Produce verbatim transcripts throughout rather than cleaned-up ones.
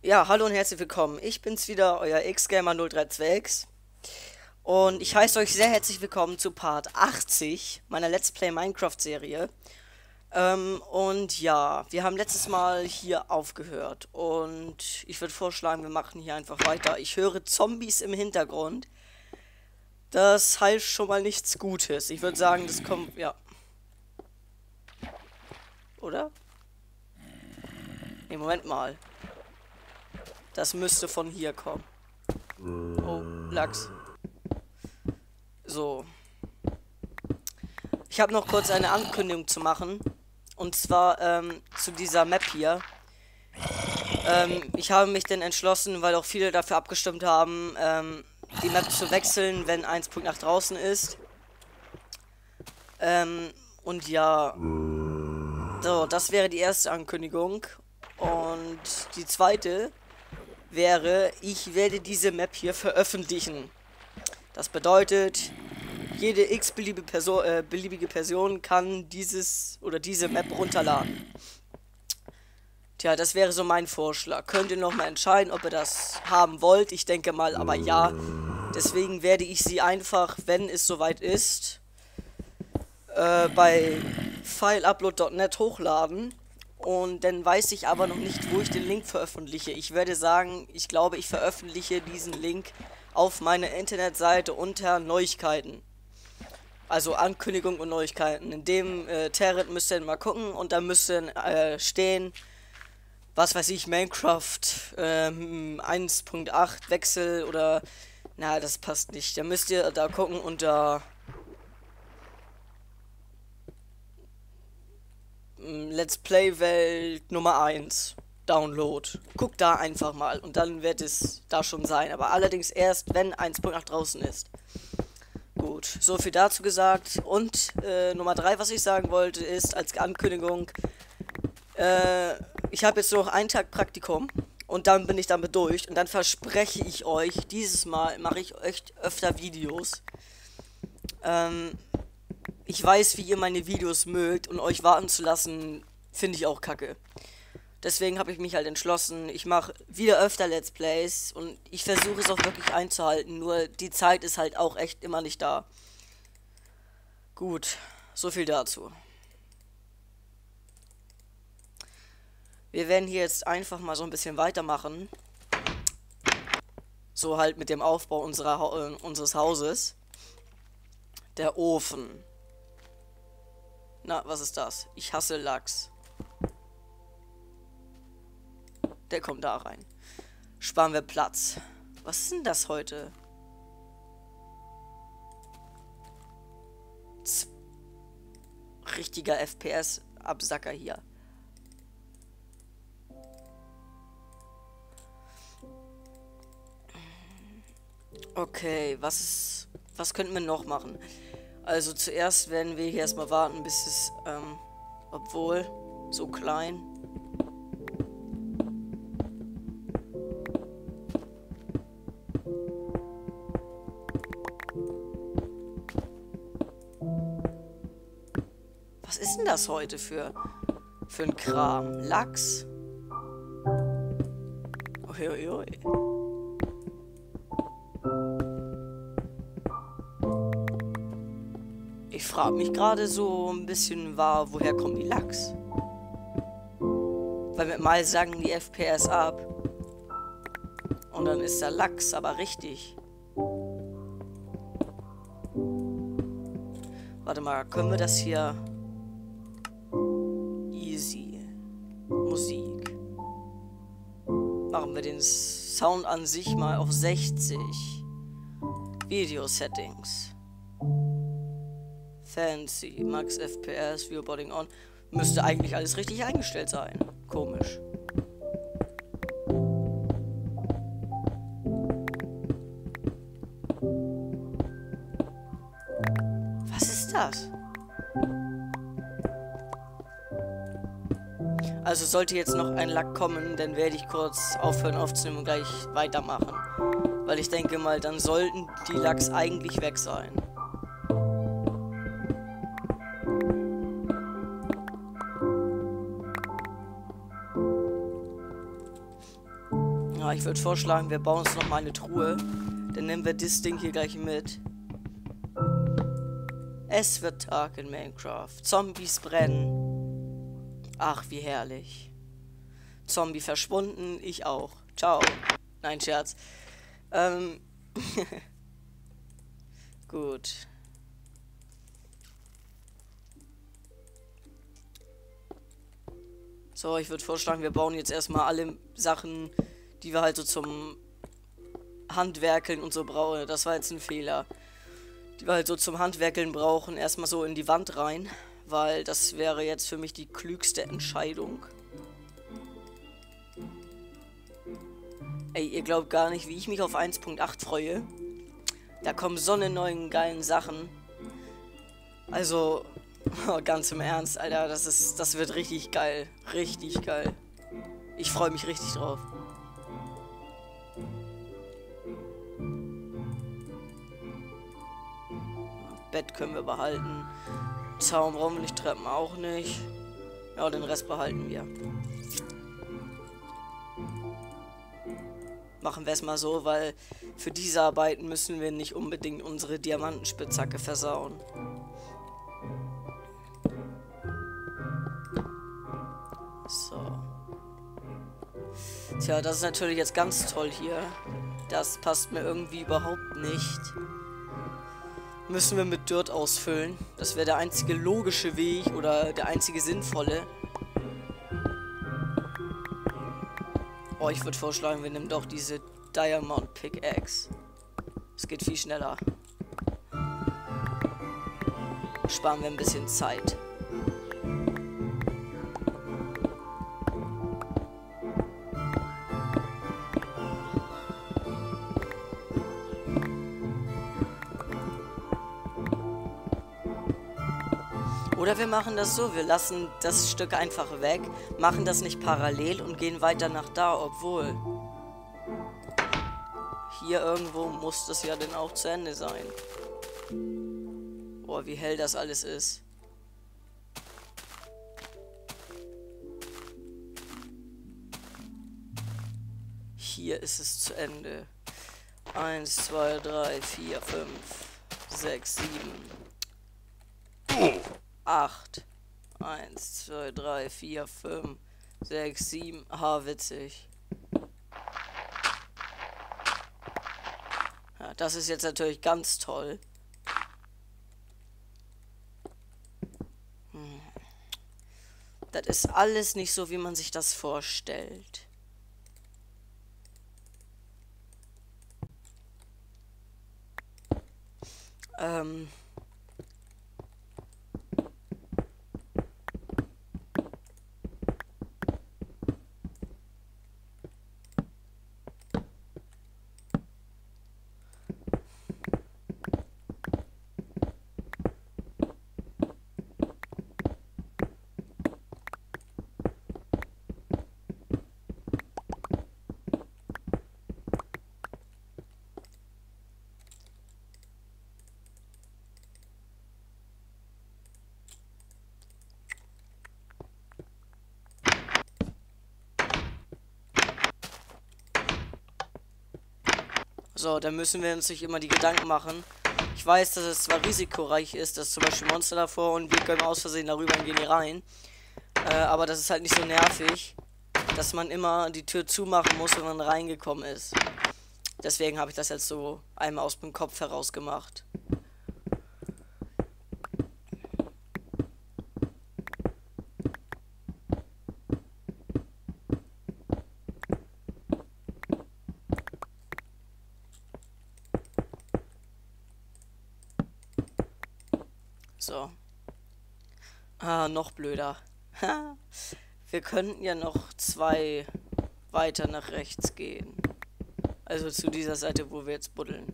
Ja, hallo und herzlich willkommen. Ich bin's wieder, euer X-Gamer null drei zwei X. Und ich heiße euch sehr herzlich willkommen zu Part achtzig meiner Let's Play Minecraft Serie. Ähm, und ja, wir haben letztes Mal hier aufgehört. Und ich würde vorschlagen, wir machen hier einfach weiter. Ich höre Zombies im Hintergrund. Das heißt schon mal nichts Gutes. Ich würde sagen, das kommt, ja. Oder? Ne, Moment mal. Das müsste von hier kommen. Oh, Lachs. So. Ich habe noch kurz eine Ankündigung zu machen. Und zwar ähm, zu dieser Map hier. Ähm, ich habe mich denn entschlossen, weil auch viele dafür abgestimmt haben, ähm, die Map zu wechseln, wenn eins Punkt acht draußen ist. Ähm, und ja. So, das wäre die erste Ankündigung. Und die zweite wäre, ich werde diese Map hier veröffentlichen. Das bedeutet, jede x-beliebige Person, äh, beliebige Person kann dieses oder diese Map runterladen. Tja, das wäre so mein Vorschlag. Könnt ihr noch mal entscheiden, ob ihr das haben wollt. Ich denke mal, aber ja. Deswegen werde ich sie einfach, wenn es soweit ist, äh, bei fileupload punkt net hochladen. Und dann weiß ich aber noch nicht, wo ich den Link veröffentliche. Ich werde sagen, ich glaube, ich veröffentliche diesen Link auf meiner Internetseite unter Neuigkeiten. Also Ankündigung und Neuigkeiten. In dem äh, Territ müsst ihr mal gucken und da müsste äh, stehen, was weiß ich, Minecraft ähm, eins Punkt acht Wechsel oder, na, das passt nicht. Da müsst ihr da gucken unter ähm, Let's Play Welt Nummer eins. Download. Guckt da einfach mal und dann wird es da schon sein. Aber allerdings erst, wenn eins Punkt acht draußen ist. Gut, so viel dazu gesagt. Und äh, Nummer drei, was ich sagen wollte, ist als Ankündigung, äh, ich habe jetzt nur noch einen Tag Praktikum und dann bin ich damit durch. Und dann verspreche ich euch, dieses Mal mache ich echt öfter Videos. Ähm, ich weiß, wie ihr meine Videos mögt und euch warten zu lassen, finde ich auch kacke. Deswegen habe ich mich halt entschlossen, ich mache wieder öfter Let's Plays und ich versuche es auch wirklich einzuhalten, nur die Zeit ist halt auch echt immer nicht da. Gut, so viel dazu. Wir werden hier jetzt einfach mal so ein bisschen weitermachen. So halt mit dem Aufbau unserer ha äh, unseres Hauses. Der Ofen. Na, was ist das? Ich hasse Lachs. Der kommt da rein. Sparen wir Platz. Was ist denn das heute? Z Richtiger F P S-Absacker hier. Okay, was ist, was könnten wir noch machen? Also zuerst werden wir hier erstmal warten, bis es, ähm, obwohl, so klein. Was ist denn das heute für, für ein Kram? Lachs? Uiuiui. Ich frage mich gerade so ein bisschen, war, woher kommen die Lachs? Weil mit mal sagen die F P S ab. Und dann ist da Lachs, aber richtig. Warte mal, können wir das hier... Easy. Musik. Machen wir den Sound an sich mal auf sechzig. Video Settings. Fancy, Max F P S, Viewboarding on. Müsste eigentlich alles richtig eingestellt sein. Komisch. Was ist das? Also sollte jetzt noch ein Lack kommen, dann werde ich kurz aufhören aufzunehmen und gleich weitermachen. Weil ich denke mal, dann sollten die Lacks eigentlich weg sein. mal, ich würde vorschlagen, wir bauen uns noch mal eine Truhe. Dann nehmen wir das Ding hier gleich mit. Es wird Tag in Minecraft. Zombies brennen. Ach, wie herrlich. Zombie verschwunden, ich auch. Ciao. Nein, Scherz. Ähm. Gut. So, ich würde vorschlagen, wir bauen jetzt erstmal alle Sachen, die wir halt so zum Handwerkeln und so brauchen. Das war jetzt ein Fehler. Die wir halt so zum Handwerkeln brauchen, erstmal so in die Wand rein. Weil das wäre jetzt für mich die klügste Entscheidung. Ey, ihr glaubt gar nicht, wie ich mich auf eins Punkt acht freue. Da kommen so eine neuen geilen Sachen. Also, ganz im Ernst, Alter, das ist, das wird richtig geil. Richtig geil. Ich freue mich richtig drauf. Bett können wir behalten. Zaun brauchen wir nicht, Treppen auch nicht. Ja, den Rest behalten wir. Machen wir es mal so, weil für diese Arbeiten müssen wir nicht unbedingt unsere Diamantenspitzhacke versauen. So. Tja, das ist natürlich jetzt ganz toll hier. Das passt mir irgendwie überhaupt nicht. Müssen wir mit Dirt ausfüllen. Das wäre der einzige logische Weg oder der einzige sinnvolle. Oh, ich würde vorschlagen, wir nehmen doch diese Diamond Pickaxe. Es geht viel schneller. Sparen wir ein bisschen Zeit. Oder wir machen das so, wir lassen das Stück einfach weg, machen das nicht parallel und gehen weiter nach da, obwohl hier irgendwo muss das ja dann auch zu Ende sein. Boah, wie hell das alles ist. Hier ist es zu Ende. Eins, zwei, drei, vier, fünf, sechs, sieben. acht. eins, zwei, drei, vier, fünf, sechs, sieben. Ha, witzig. Ja, das ist jetzt natürlich ganz toll. Hm. Das ist alles nicht so, wie man sich das vorstellt. Ähm... So, dann müssen wir uns nicht immer die Gedanken machen. Ich weiß, dass es zwar risikoreich ist, dass zum Beispiel Monster davor und wir können aus Versehen darüber und gehen hier rein. Äh, aber das ist halt nicht so nervig, dass man immer die Tür zumachen muss, wenn man reingekommen ist. Deswegen habe ich das jetzt so einmal aus dem Kopf heraus gemacht. So. Ah, noch blöder. Wir könnten ja noch zwei weiter nach rechts gehen. Also zu dieser Seite, wo wir jetzt buddeln.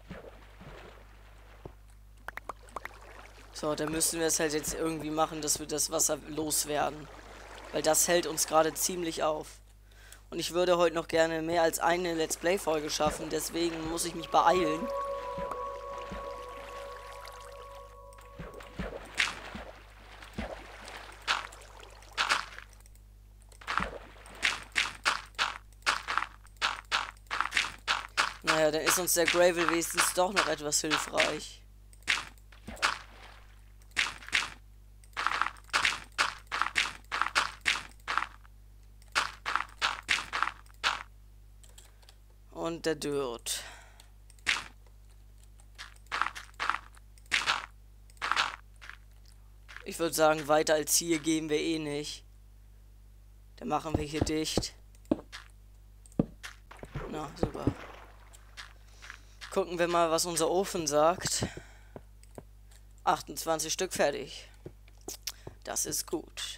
So, dann müssen wir es halt jetzt irgendwie machen, dass wir das Wasser loswerden. Weil das hält uns gerade ziemlich auf. Und ich würde heute noch gerne mehr als eine Let's Play-Folge schaffen, deswegen muss ich mich beeilen. Naja, dann ist uns der Gravel wenigstens doch noch etwas hilfreich. Und der Dirt. Ich würde sagen, weiter als hier gehen wir eh nicht. Dann machen wir hier dicht. Na, super. Gucken wir mal, was unser Ofen sagt. achtundzwanzig Stück fertig. Das ist gut.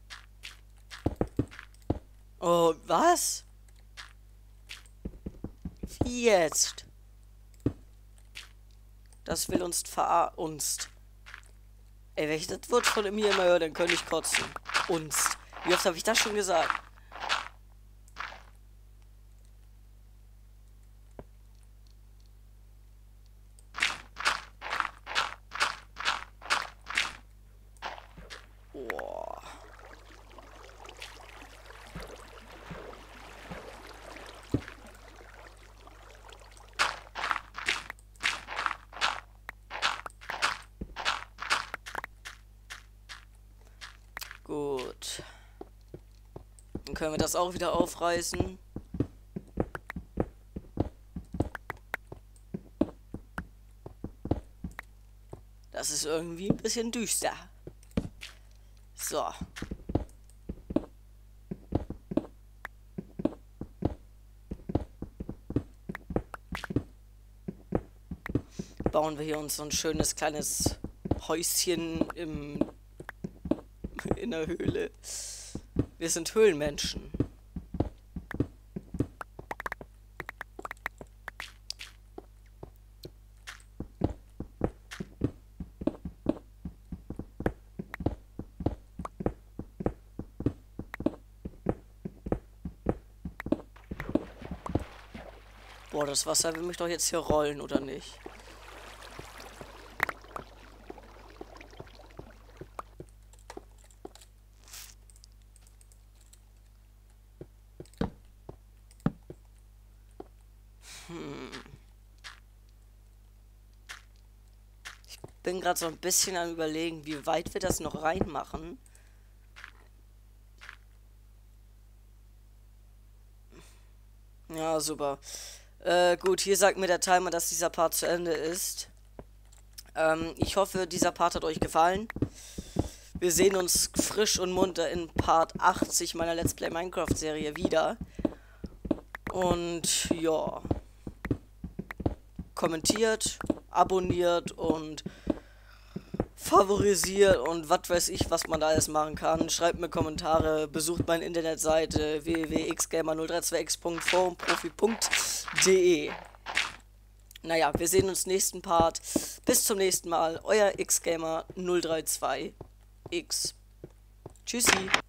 Oh, was? Wie jetzt? Das will uns verar... uns. Ey, wenn ich das Wort von mir immer höre, dann könnte ich kotzen. Uns. Wie oft habe ich das schon gesagt? Boah. Gut. Dann können wir das auch wieder aufreißen. Das ist irgendwie ein bisschen düster. So. Bauen wir hier uns so ein schönes kleines Häuschen im in der Höhle. Wir sind Höhlenmenschen. Boah, das Wasser will mich doch jetzt hier rollen, oder nicht? Hm. Ich bin gerade so ein bisschen am Überlegen, wie weit wir das noch reinmachen. Ja, super. Äh, gut, hier sagt mir der Timer, dass dieser Part zu Ende ist. Ähm, ich hoffe, dieser Part hat euch gefallen. Wir sehen uns frisch und munter in Part achtzig meiner Let's Play Minecraft Serie wieder. Und ja. Kommentiert, abonniert und favorisiert und was weiß ich, was man da alles machen kann. Schreibt mir Kommentare, besucht meine Internetseite w w w punkt x gamer null drei zwei x punkt forenprofi punkt de. Naja, wir sehen uns nächsten Part. Bis zum nächsten Mal. Euer X Gamer null drei zwei X. Tschüssi.